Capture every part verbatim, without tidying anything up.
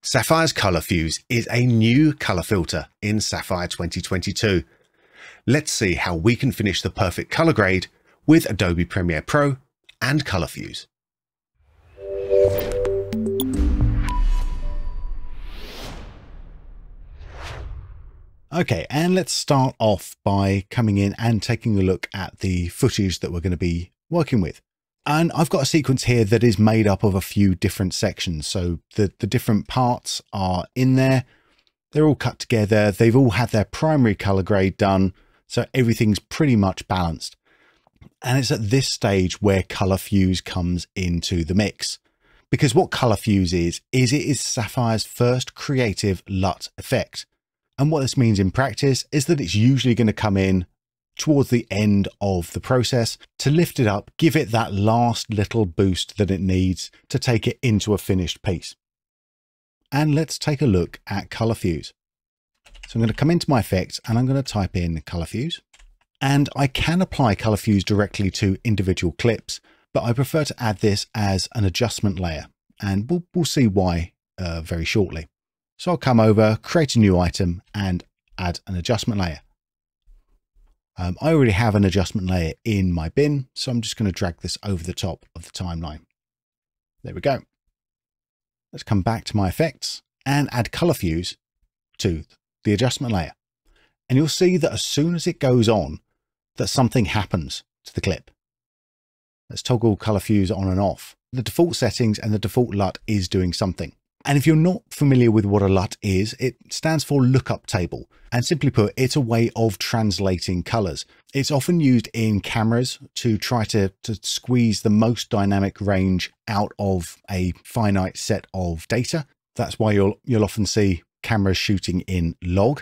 Sapphire's ColorFuse is a new color filter in Sapphire twenty twenty-two. Let's see how we can finish the perfect color grade with Adobe Premiere Pro and ColorFuse. Okay, and let's start off by coming in and taking a look at the footage that we're going to be working with. And I've got a sequence here that is made up of a few different sections. So the, the different parts are in there. They're all cut together. They've all had their primary color grade done. So everything's pretty much balanced. And it's at this stage where ColorFuse comes into the mix. Because what ColorFuse is, is it is Sapphire's first creative L U T effect. And what this means in practice is that it's usually going to come in towards the end of the process to lift it up, give it that last little boost that it needs to take it into a finished piece. And let's take a look at ColorFuse. So I'm going to come into my effects and I'm going to type in ColorFuse. And I can apply ColorFuse directly to individual clips, but I prefer to add this as an adjustment layer. And we'll, we'll see why uh, very shortly. So I'll come over, create a new item and add an adjustment layer. Um, I already have an adjustment layer in my bin, so I'm just going to drag this over the top of the timeline. There we go. Let's come back to my effects and add ColorFuse to the adjustment layer. And you'll see that as soon as it goes on, that something happens to the clip. Let's toggle ColorFuse on and off. The default settings and the default L U T is doing something. And if you're not familiar with what a L U T is, it stands for lookup table. And simply put, it's a way of translating colors. It's often used in cameras to try to, to squeeze the most dynamic range out of a finite set of data. That's why you'll, you'll often see cameras shooting in log.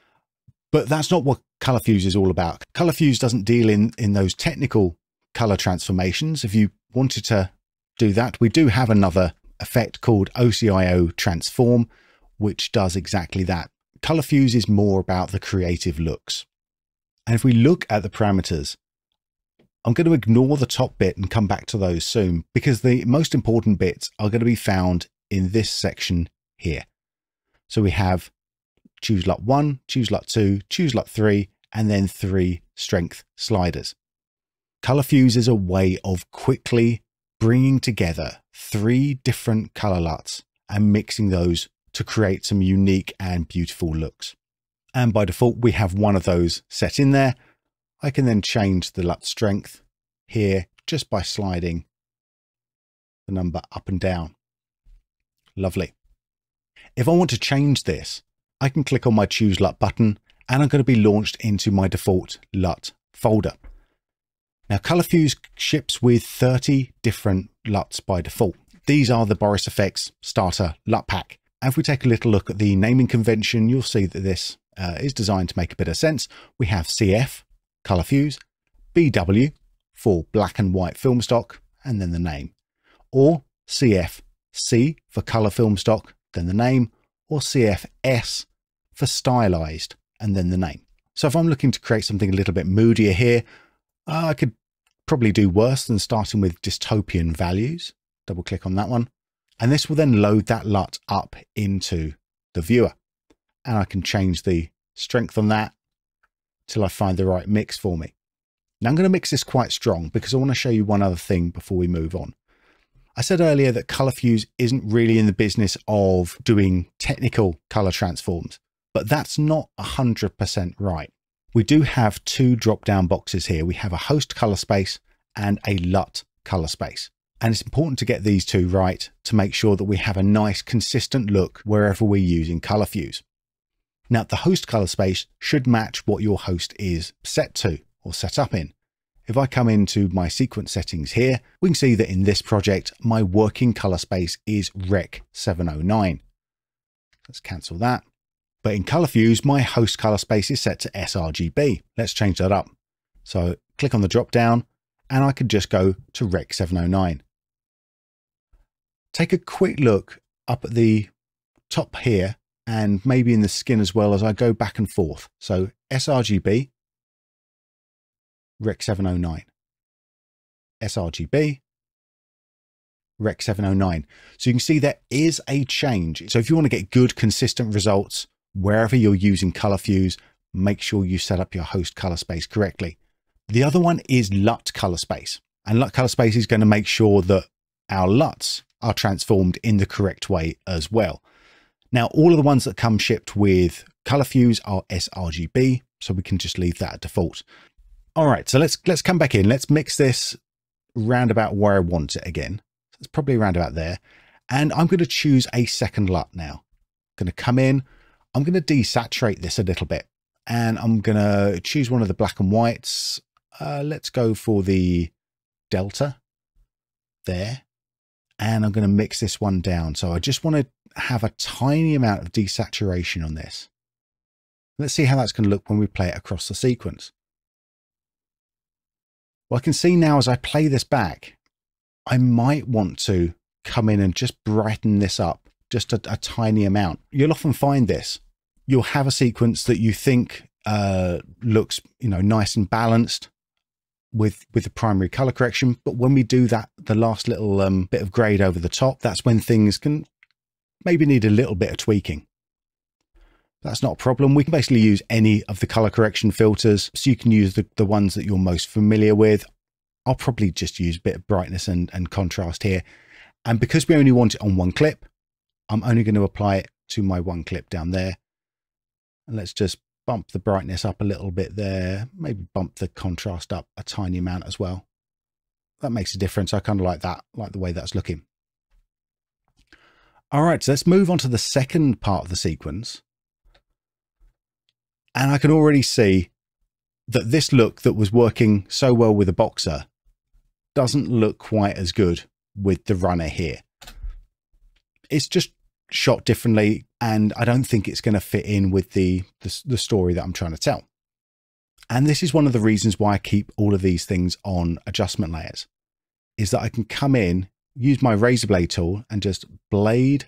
But that's not what ColorFuse is all about. ColorFuse doesn't deal in, in those technical color transformations. If you wanted to do that, we do have another effect called O C I O transform, which does exactly that. ColorFuse is more about the creative looks. And if we look at the parameters, I'm going to ignore the top bit and come back to those soon, because the most important bits are going to be found in this section here. So we have choose L U T one, choose L U T two, choose L U T three, and then three strength sliders. ColorFuse is a way of quickly bringing together three different color L U Ts and mixing those to create some unique and beautiful looks. And by default, we have one of those set in there. I can then change the L U T strength here just by sliding the number up and down. Lovely. If I want to change this, I can click on my Choose L U T button and I'm going to be launched into my default L U T folder. Now, ColorFuse ships with thirty different L U Ts by default. These are the Boris F X Starter L U T Pack. If we take a little look at the naming convention, you'll see that this uh, is designed to make a bit of sense. We have C F, ColorFuse, B W for black and white film stock, and then the name. Or C F C for color film stock, then the name, or C F S for stylized, and then the name. So if I'm looking to create something a little bit moodier here, uh, I could probably do worse than starting with dystopian values. Double click on that one. And this will then load that L U T up into the viewer. And I can change the strength on that till I find the right mix for me. Now I'm going to mix this quite strong because I want to show you one other thing before we move on. I said earlier that ColorFuse isn't really in the business of doing technical color transforms, but that's not one hundred percent right. We do have two drop-down boxes here. We have a host color space and a L U T color space. And it's important to get these two right to make sure that we have a nice consistent look wherever we're using ColorFuse. Now, the host color space should match what your host is set to or set up in. If I come into my sequence settings here, we can see that in this project, my working color space is Rec seven oh nine. Let's cancel that. But in ColorFuse, my host color space is set to S R G B. Let's change that up. So click on the drop down and I could just go to Rec seven oh nine. Take a quick look up at the top here and maybe in the skin as well as I go back and forth. So S R G B, Rec seven oh nine, S R G B, Rec seven oh nine. So you can see there is a change. So if you want to get good, consistent results, wherever you're using ColorFuse, make sure you set up your host color space correctly. The other one is L U T color space. And L U T color space is going to make sure that our L U Ts are transformed in the correct way as well. Now, all of the ones that come shipped with ColorFuse are s R G B, so we can just leave that at default. All right, so let's let's come back in. Let's mix this round about where I want it again. So it's probably around about there. And I'm going to choose a second L U T now. I'm going to come in. I'm going to desaturate this a little bit. And I'm going to choose one of the black and whites. Uh, let's go for the Delta there. And I'm going to mix this one down. So I just want to have a tiny amount of desaturation on this. Let's see how that's going to look when we play it across the sequence. Well, I can see now as I play this back, I might want to come in and just brighten this up just a, a tiny amount. You'll often find this. You'll have a sequence that you think uh, looks, you know, nice and balanced with with the primary color correction, but when we do that, the last little um, bit of grade over the top, that's when things can maybe need a little bit of tweaking. That's not a problem. We can basically use any of the color correction filters, so you can use the, the ones that you're most familiar with. I'll probably just use a bit of brightness and, and contrast here. And because we only want it on one clip, I'm only going to apply it to my one clip down there. And let's just bump the brightness up a little bit there. Maybe bump the contrast up a tiny amount as well. That makes a difference. I kind of like that, like the way that's looking. All right, so let's move on to the second part of the sequence. And I can already see that this look that was working so well with the boxer doesn't look quite as good with the runner here. It's just shot differently, and I don't think it's going to fit in with the, the, the story that I'm trying to tell. And this is one of the reasons why I keep all of these things on adjustment layers, is that I can come in, use my razor blade tool and just blade,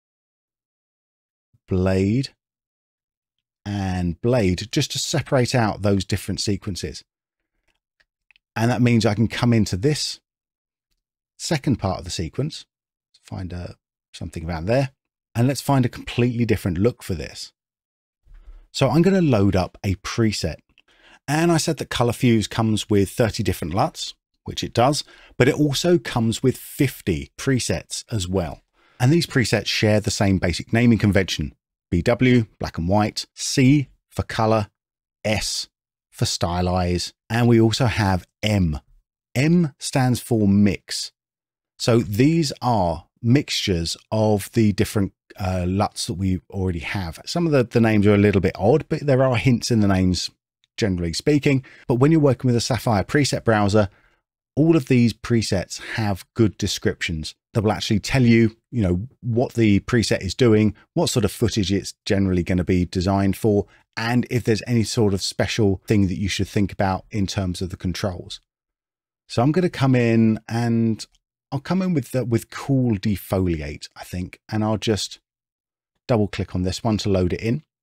blade, and blade just to separate out those different sequences. And that means I can come into this second part of the sequence, find uh, something around there, and let's find a completely different look for this. So I'm going to load up a preset. And I said that ColorFuse comes with thirty different L U Ts, which it does, but it also comes with fifty presets as well. And these presets share the same basic naming convention. B W, black and white, C for color, S for stylize, and we also have M. M stands for mix. So these are mixtures of the different uh, L U Ts that we already have. Some of the, the names are a little bit odd, but there are hints in the names, generally speaking. But when you're working with a Sapphire preset browser, all of these presets have good descriptions that will actually tell you, you know, what the preset is doing, what sort of footage it's generally going to be designed for, and if there's any sort of special thing that you should think about in terms of the controls. So I'm going to come in and I'll come in with the, with Cool Defoliate, I think, and I'll just double click on this one to load it in.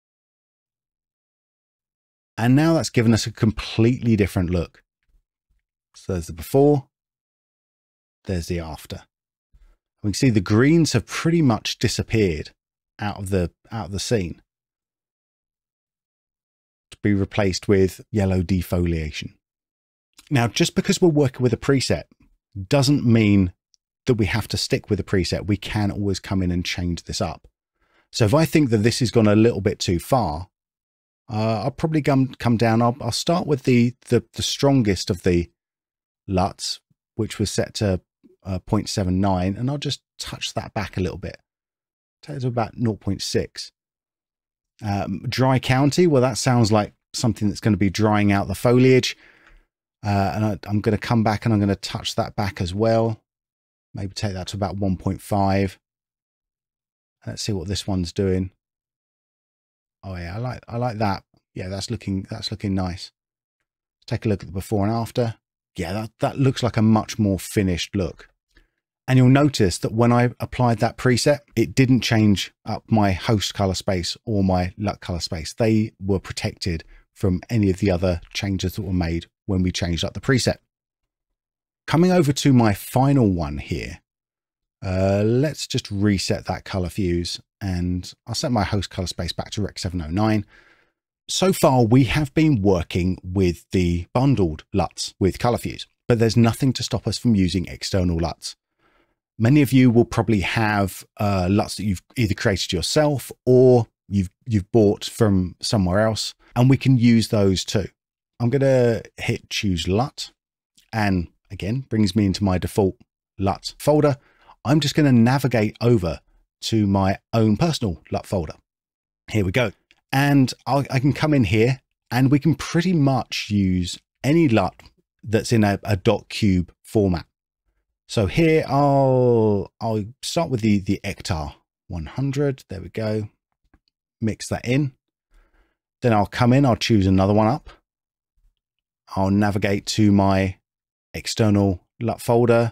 And now that's given us a completely different look. So there's the before, there's the after. We can see the greens have pretty much disappeared out of the out of the scene to be replaced with yellow defoliation. Now, just because we're working with a preset doesn't mean that we have to stick with a preset. We can always come in and change this up. So if I think that this has gone a little bit too far, uh, I'll probably come come down. I'll, I'll start with the, the the strongest of the L U Ts, which was set to uh, zero point seven nine, and I'll just touch that back a little bit. Take it to about zero point six. Um, dry county, well, that sounds like something that's going to be drying out the foliage. Uh, and I, I'm going to come back and I'm going to touch that back as well. Maybe take that to about one point five. Let's see what this one's doing. Oh yeah, I like I like that. Yeah, that's looking that's looking nice. Take a look at the before and after. Yeah, that, that looks like a much more finished look. And you'll notice that when I applied that preset, it didn't change up my host color space or my L U T color space. They were protected from any of the other changes that were made when we changed up the preset. Coming over to my final one here, Uh, let's just reset that ColorFuse, and I'll set my host color space back to Rec seven oh nine. So far, we have been working with the bundled L U Ts with ColorFuse, but there's nothing to stop us from using external L U Ts. Many of you will probably have uh, L U Ts that you've either created yourself or you've, you've bought from somewhere else, and we can use those too. I'm going to hit choose L U T, and again, brings me into my default L U T folder. I'm just going to navigate over to my own personal L U T folder. Here we go. And I'll, I can come in here and we can pretty much use any L U T that's in a, a .cube format. So here I'll, I'll start with the, the Ectar one hundred. There we go. Mix that in. Then I'll come in, I'll choose another one up. I'll navigate to my external L U T folder,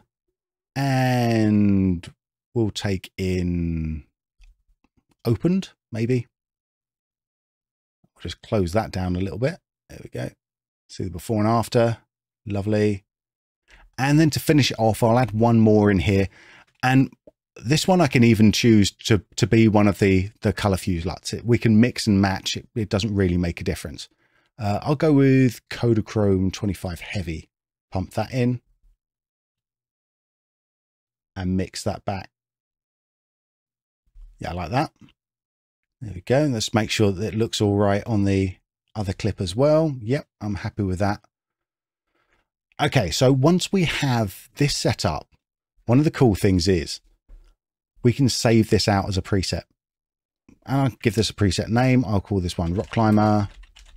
and we'll take in opened, maybe. I'll just close that down a little bit. There we go. See the before and after. Lovely. And then to finish it off, I'll add one more in here. And this one I can even choose to, to be one of the, the ColorFuse L U Ts. It, we can mix and match. It, it doesn't really make a difference. Uh, I'll go with Kodachrome twenty-five Heavy. Pump that in. And mix that back. Yeah, I like that. There we go. Let's make sure that it looks all right on the other clip as well. Yep, I'm happy with that. Okay, so once we have this set up, one of the cool things is we can save this out as a preset. And I'll give this a preset name. I'll call this one Rock Climber.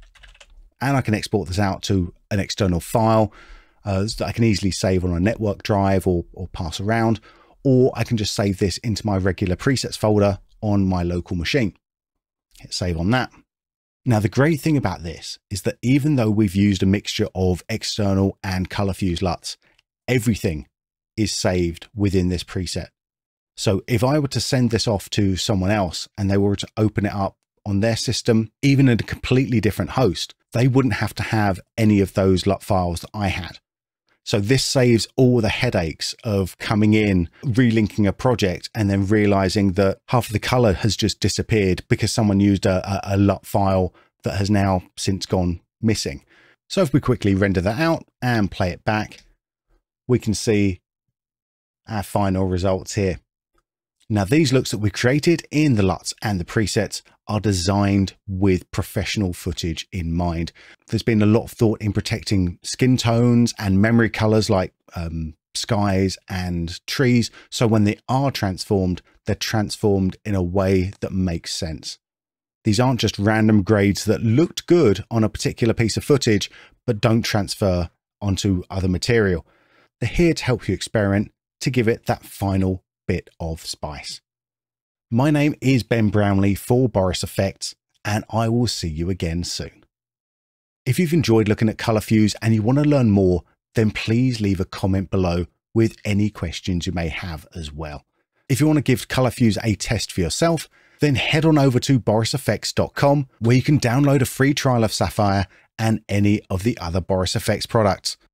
And I can export this out to an external file. Uh, that I can easily save on a network drive or, or pass around, or I can just save this into my regular presets folder on my local machine. Hit save on that. Now, the great thing about this is that even though we've used a mixture of external and ColorFuse L U Ts, everything is saved within this preset. So if I were to send this off to someone else and they were to open it up on their system, even in a completely different host, they wouldn't have to have any of those L U T files that I had. So this saves all the headaches of coming in, relinking a project, and then realizing that half of the color has just disappeared because someone used a, a, a L U T file that has now since gone missing. So if we quickly render that out and play it back, we can see our final results here. Now, these looks that we created in the L U Ts and the presets are designed with professional footage in mind. There's been a lot of thought in protecting skin tones and memory colors like um, skies and trees. So when they are transformed, they're transformed in a way that makes sense. These aren't just random grades that looked good on a particular piece of footage, but don't transfer onto other material. They're here to help you experiment, to give it that final bit of spice. My name is Ben Brownlee for Boris F X, and I will see you again soon. If you've enjoyed looking at ColorFuse and you want to learn more, then please leave a comment below with any questions you may have as well. If you want to give ColorFuse a test for yourself, then head on over to boris f x dot com where you can download a free trial of Sapphire and any of the other Boris F X products.